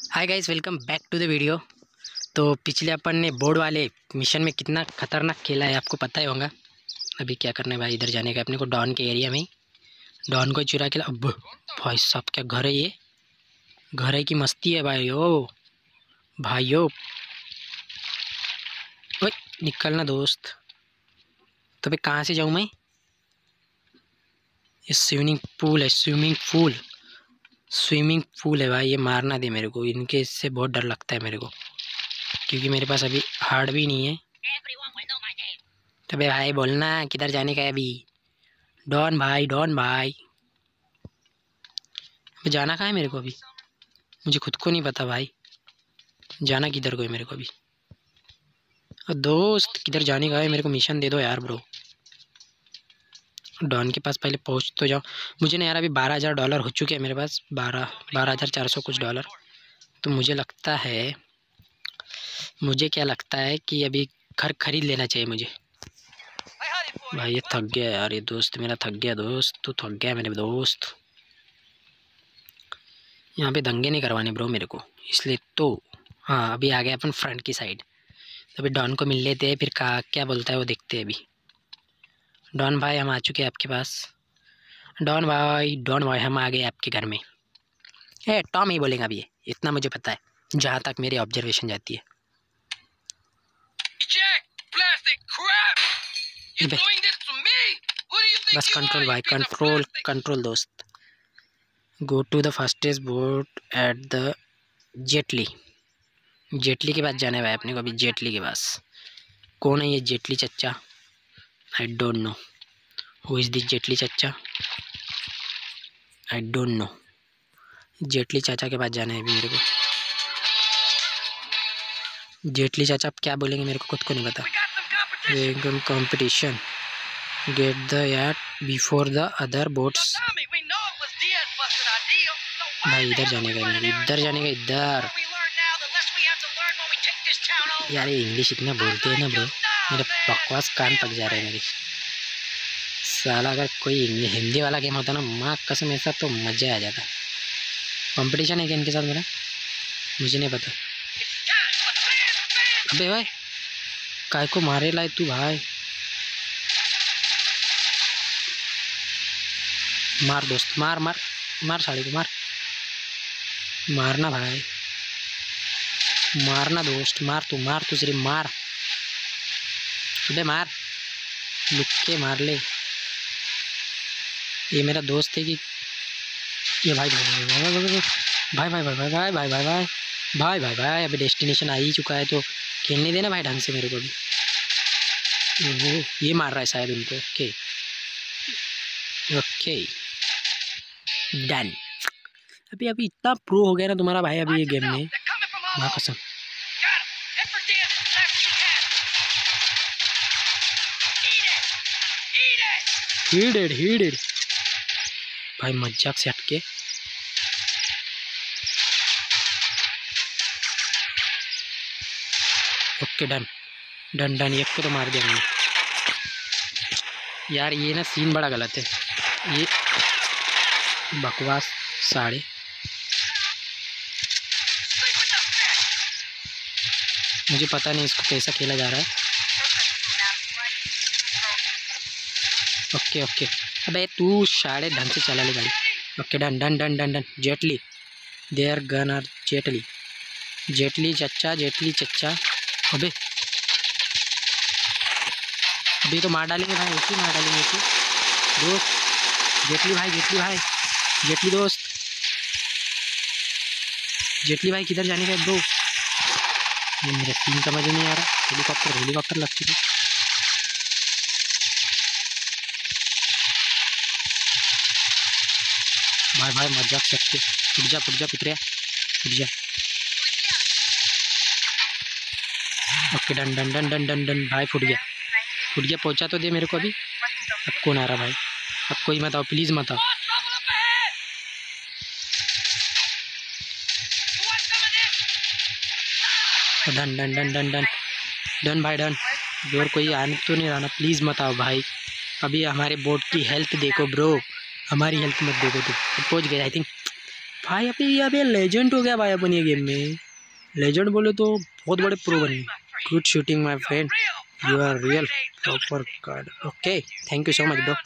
Hi guys, welcome back to the video. तो पिछले अपन ने बोर्ड वाले मिशन में कितना खतरनाक खेला है आपको पता ही होगा। अभी क्या करना है भाई, इधर जाने का अपने को डॉन के एरिया में ही। डॉन को चुरा के ला। अब भाई साहब क्या घर है ये, घर है की मस्ती है भाई। ओ भाइयों, ओए निकलना दोस्त। तो भाई कहाँ से जाऊँ मैं? ये स्विमिंग पूल है, स्विमिंग पूल है भाई। ये मारना दे मेरे को, इनके इससे बहुत डर लगता है मेरे को, क्योंकि मेरे पास अभी हार्ड भी नहीं है। तो भाई बोलना किधर जाने का है अभी। डॉन भाई, डॉन भाई, अभी जाना कहाँ है मेरे को? अभी मुझे खुद को नहीं पता भाई, जाना किधर को है मेरे को अभी। और दोस्त किधर जाने का है मेरे को? मिशन दे दो यार ब्रो। डॉन के पास पहले पहुँच तो जाओ। मुझे ना यार अभी $12,000 हो चुके हैं मेरे पास, 12,400 कुछ डॉलर। तो मुझे क्या लगता है कि अभी घर खरीद लेना चाहिए मुझे। भाई ये थक गया यार, ये दोस्त मेरा थक गया। दोस्त तू थक गया मेरे दोस्त। यहाँ पे दंगे नहीं करवाने ब्रो मेरे को, इसलिए तो। हाँ अभी आ गए अपन फ्रंट की साइड। तो अभी डॉन को मिल लेते हैं, फिर क्या बोलता है वो देखते हैं अभी। डॉन भाई हम आ चुके हैं आपके पास। डॉन भाई हम आ गए आपके घर में। टॉम ही बोलेगा अभी, इतना मुझे पता है जहाँ तक मेरी ऑब्जर्वेशन जाती है। बस कंट्रोल भाई, कंट्रोल दोस्त। Go to the fastest boat at the jetty. Jetty के पास जाना है भाई अपने को अभी। जेटली के पास कौन है ये जेटली चच्चा? I don't know who is this jetty चच्चा, आई डोंट नो। जेटली चाचा के पास जाना है अभी मेरे को। जेटली चाचा अब क्या बोलेंगे मेरे को खुद को नहीं पता। Competition, get the yacht before the other boats. भाई इधर जाने का, इधर जाने का, इधर। यार ये इंग्लिश इतना बोलते हैं ना ब्रो, मेरे बकवास कान पक जा रहे हैं मेरे। साला अगर कोई हिंदी वाला गेम होता ना, माँ कसम ऐसा तो मज़ा आ जाता। कंपटीशन है क्या इनके साथ मेरा? मुझे नहीं पता। अबे भाई काय को मारे लाए तू भाई? मार दोस्त, मार मार मार, साड़ी को मार। मारना भाई, मारना दोस्त, मार तू सिर्फ मार। अबे मार, लुक के मार ले। ये मेरा दोस्त है कि ये? भाई भाई भाई भाई भाई भाई भाई भाई भाई भाई भाई भाई भाई भाई अभी डेस्टिनेशन आ ही चुका है तो खेलने देना भाई ढंग से मेरे को भी। ये मार रहा है शायद उनको। Okay okay done. अभी इतना प्रो हो गया ना तुम्हारा भाई अभी ये गेम में, माँ कसम। ही डिड भाई, मजाक से हटके। Okay done done done. एक को तो मार दिया मैंने यार। ये ना सीन बड़ा गलत है, ये बकवास साढ़े। मुझे पता नहीं इसको कैसा खेला जा रहा है। ओके ओके, अबे तू साढ़े ढंग से चला ले गाड़ी। Okay done done done done done. Jetty there gun are jetty, jetty चच्चा। अबे अभी तो मार डालेंगे भाई, ऐसे मार डालेंगे ऐसे दोस्त। जेटली दोस्त, जेटली भाई किधर जाने का है ब्रो? ये मेरा सीन समझ नहीं आ रहा। हेलीकॉप्टर लग चुके। भाई मजाक सकते। फुट जा पुत्रिया, फुट जा। Okay done done done done done done भाई, फुट गया। पहुंचा तो दे मेरे को अभी। अब कौन आ रहा भाई? अब कोई मत आओ, प्लीज़ मत आओ। Done done done done done done भाई डन। और कोई आने तो नहीं रहना, प्लीज़ मत आओ भाई। अभी हमारे बोट की हेल्थ देखो ब्रो, हमारी हेल्थ मत देखो। तो पहुंच गए आई थिंक। भाई अभी लेजेंड हो गया भाई अपन ये गेम में। लेजेंड बोले तो बहुत बड़े प्रो बने। Good shooting my friend, you are real proper card. Okay thank you so much bro.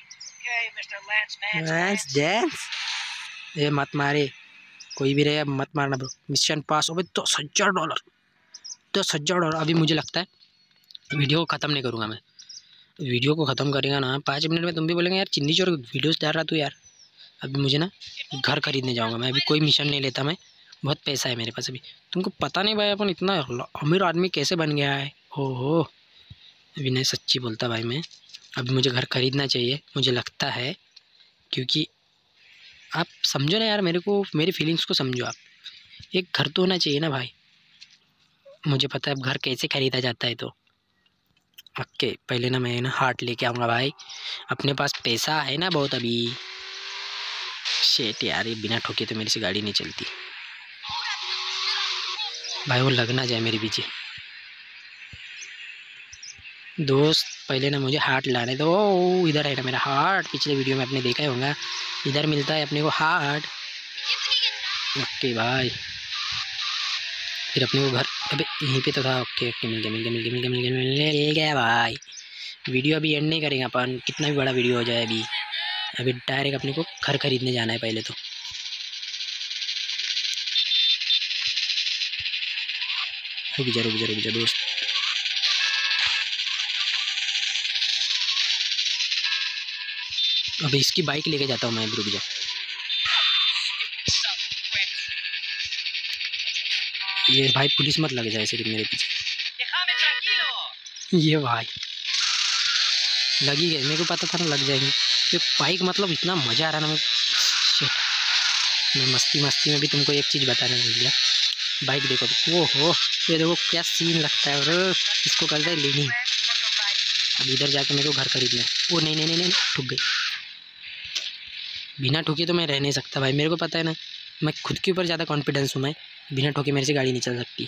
डांस ये मत मारे, कोई भी रहे अब मत मारना ब्रो। मिशन पास हो गए। $10,000, $10,000। अभी मुझे लगता है वीडियो को ख़त्म नहीं करूँगा मैं। वीडियो को ख़त्म करेगा ना 5 मिनट में तुम भी बोलेंगे यार चिन्नी चोर वीडियोस डाल रहा तू यार। अभी मुझे ना घर खरीदने जाऊँगा मैं। अभी कोई मिशन नहीं लेता मैं, बहुत पैसा है मेरे पास अभी। तुमको पता नहीं भाई अपन इतना अमीर आदमी कैसे बन गया है। ओहो अभी नहीं सच्ची बोलता भाई मैं। अभी मुझे घर खरीदना चाहिए मुझे लगता है, क्योंकि आप समझो ना यार मेरे को, मेरी फीलिंग्स को समझो आप। एक घर तो होना चाहिए ना भाई। मुझे पता है अब घर कैसे खरीदा जाता है। तो ओके पहले ना मैं ना हार्ट लेके आऊँगा भाई। अपने पास पैसा है ना बहुत अभी। शेट यार ये बिना ठोके तो मेरे से गाड़ी नहीं चलती भाई। वो लग ना जाए मेरे पीछे। दोस्त पहले ना मुझे हार्ट लाने दो। इधर है ना मेरा हार्ट, पिछले वीडियो में आपने देखा ही होगा। इधर मिलता है अपने को हार्ट। ओके भाई फिर अपने को घर अबे यहीं पे तो था। ओके ओके मिल गया भाई। वीडियो अभी एंड नहीं करेंगे अपन, कितना भी बड़ा वीडियो हो जाए। अभी डायरेक्ट अपने को घर खरीदने जाना है पहले तो। रुक जा दोस्त। अभी इसकी बाइक लेके जाता हूँ मैं। रुक जा। ये भाई पुलिस मत लग जाए ऐसे कि मेरे पीछे। ये भाई लगी गई, मेरे को पता था ना लग जाएंगे। ये बाइक मतलब इतना मज़ा आ रहा ना मैं। शिट मैं मस्ती में भी तुमको एक चीज़ बताने भूल गया। बाइक देखो ओहो ये देखो क्या सीन लगता है। और इसको करता है लेनी। अब इधर जाके मेरे को घर खरीदना है। ओ नहीं ठुक गई। बिना ठोके तो मैं रह नहीं सकता भाई। मेरे को पता है ना मैं खुद के ऊपर ज़्यादा कॉन्फिडेंस हूँ मैं। बिना ठोके मेरे से गाड़ी नहीं चल सकती।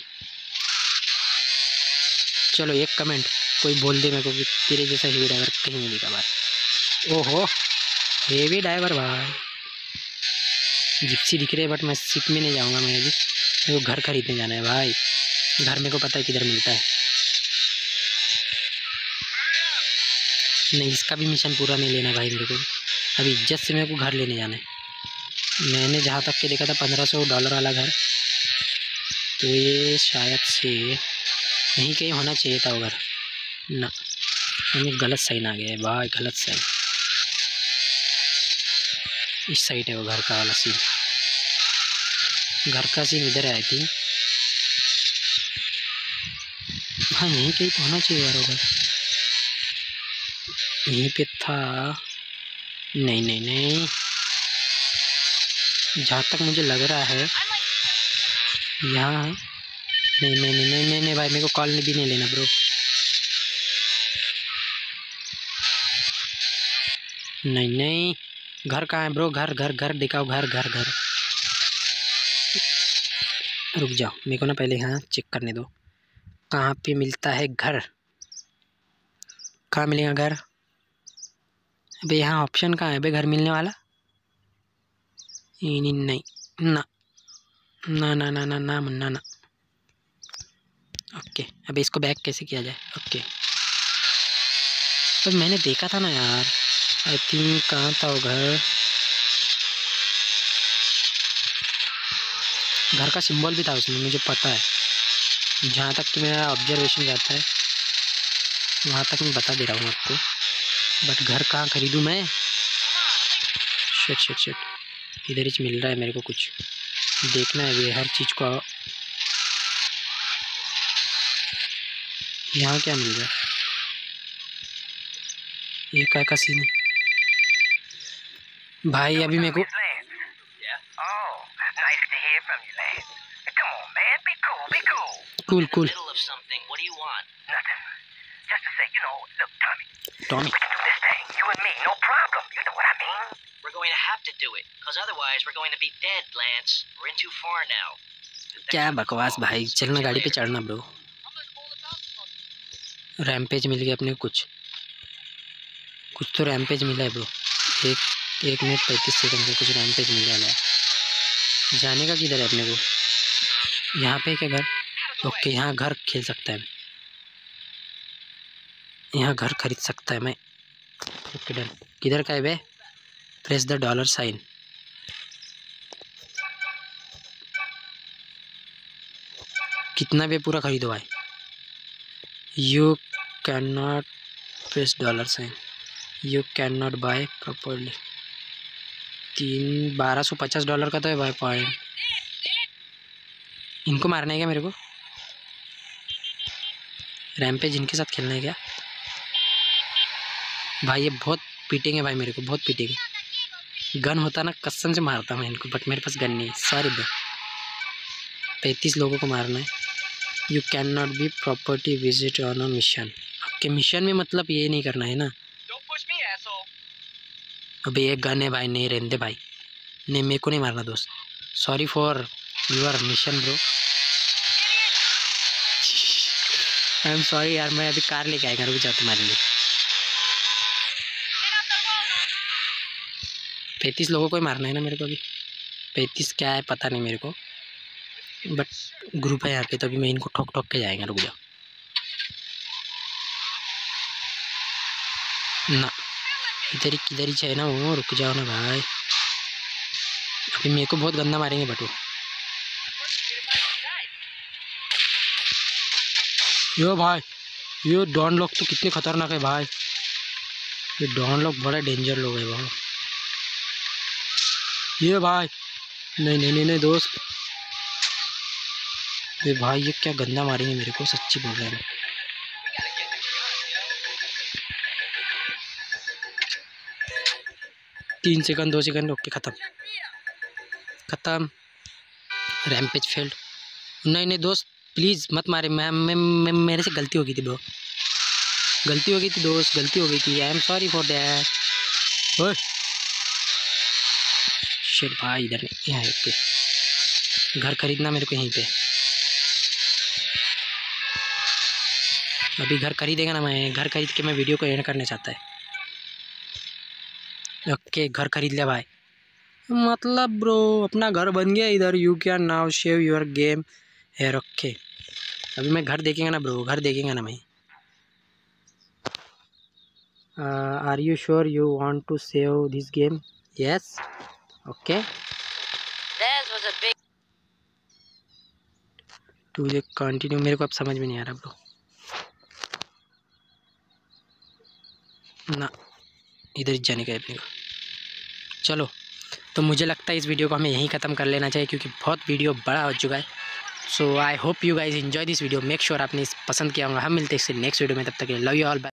चलो एक कमेंट कोई बोल दे मेरे को कि तेरे जैसा हेवी ड्राइवर कहीं नहीं दिखा भाई। ओहो हेवी ड्राइवर भाई। जिप्सी दिख रहे बट मैं सिप में नहीं जाऊँगा मैं अभी। मेरे को घर खरीदने जाना है भाई। घर मेरे को पता है किधर मिलता है। नहीं इसका भी मिशन पूरा नहीं लेना भाई मेरे को। अभी इज्जत से मेरे को घर लेने जाना है। मैंने जहाँ तक के देखा था $1,500 वाला घर। तो ये शायद से यहीं कहीं होना चाहिए था वो घर ना। हमें गलत साइन आ गया है भाई, गलत साइन। इस साइड है वो घर का वाला सीन। घर का सीन इधर है आई थिंक। हाँ यहीं कहीं तो होना चाहिए यार वो घर। यहीं पे था। नहीं जहाँ तक मुझे लग रहा है यहाँ। नहीं भाई मेरे को कॉल भी नहीं लेना ब्रो। नहीं घर कहाँ है ब्रो। घर दिखाओ। घर रुक जाओ मेरे को ना पहले यहाँ चेक करने दो कहाँ पे मिलता है घर। कहाँ मिलेगा घर। अबे यहाँ ऑप्शन कहाँ है बे घर मिलने वाला। नहीं ना। ओके अबे इसको बैक कैसे किया जाए। ओके अब मैंने देखा था ना यार आई थिंक कहाँ था वो घर। घर का सिंबल भी था उसमें मुझे पता है। जहाँ तक कि मेरा ऑब्जर्वेशन जाता है वहाँ तक मैं बता दे रहा हूँ आपको। बट घर कहाँ खरीदूँ मैं। शिट इधर ही मिल रहा है मेरे को कुछ देखना है ये हर चीज़ को। यहाँ क्या मिल रहा है। ये क्या का सीन है भाई। अभी मेरे को cool Tommy We're going to have to do it, because otherwise we're going to be dead, Lance. We're in too far now. क्या बकवास भाई। चलना गाड़ी पे चढ़ना ब्रो। रैम्पेज मिल गया अपने को। कुछ तो रैम्पेज मिला है ब्रो। 1 मिनट 35 सेकंड का कुछ रैम्पेज मिल रहा है। जाने का किधर है अपने को? यहाँ पे क्या घर? ओके, यहाँ घर खेल सकता है, यहाँ घर खरीद सकता है मैं। Okay done. किधर का है बे? Press the dollar sign. कितना भी पूरा खरीदो भाई। You can not press dollar sign, you can not buy properly. 1250 dollar का तो है भाई पॉइंट। इनको मारना है क्या मेरे को? रैम्पेज इनके साथ खेलना है क्या भाई? ये बहुत पीटेंगे भाई, मेरे को बहुत पीटेंगे। गन होता ना कसम से मारता मैं इनको, बट मेरे पास गन नहीं है। Sorry bro. 35 लोगों को मारना है। You can not be property visit on a mission. आपके मिशन में मतलब ये नहीं करना है ना। अबे एक गन है भाई, नहीं रहने दे भाई। नहीं, मेरे को नहीं मारना दोस्त। Sorry for your mission bro. I am sorry यार, मैं अभी कार लेके आएगा, रुक जाओ तुम्हारे लिए। 35 लोगों को ही मारना है ना मेरे को अभी। 35 क्या है पता नहीं मेरे को, बट ग्रुप है यहाँ पे, तो अभी मैं इनको ठोक ठोक के जाएंगे। रुक जाओ ना, इधर ही किधर ही चाहिए ना वो। रुक जाओ ना भाई, अभी मेरे को बहुत गंदा मारेंगे बटू। यो भाई, ये डॉन लोग तो कितने खतरनाक है भाई। ये डॉन लोग बड़े डेंजर लोग है भाई। ये भाई नहीं नहीं नहीं नहीं दोस्त। ये भाई ये क्या गंदा मारेंगे मेरे को, सच्ची बोल रहे हैं। 3 सेकंड 2 सेकंड। ओके खत्म खत्म। Rampage failed. नहीं नहीं दोस्त प्लीज़ मत मारे। मैं मेरे से गलती हो गई थी ब्रो, गलती हो गई थी दोस्त, गलती हो गई थी। I am sorry for that. ओए शिट भाई, इधर नहीं, यहाँ पे घर खरीदना मेरे को यहीं पे। अभी घर खरीदेगा ना, मैं घर खरीद के मैं वीडियो को एंड करना चाहता है। ओके घर खरीद लिया भाई। मतलब ब्रो अपना घर बन गया इधर। You can now save your game है। ओके अभी मैं घर देखेंगे ना ब्रो, घर देखेंगे ना मैं। Are you sure you want to save this game? Yes okay. तुझे कंटिन्यू, मेरे को अब समझ में नहीं आ रहा ब्रो ना, इधर ही जाने का है अपने को। चलो तो मुझे लगता है इस वीडियो को हमें यहीं ख़त्म कर लेना चाहिए, क्योंकि बहुत वीडियो बड़ा हो चुका है। So I hope you guys enjoy this video. Make sure आपने इस पसंद किया होगा। हम मिलते हैं इससे नेक्स्ट वीडियो में, तब तक लव यू ऑल।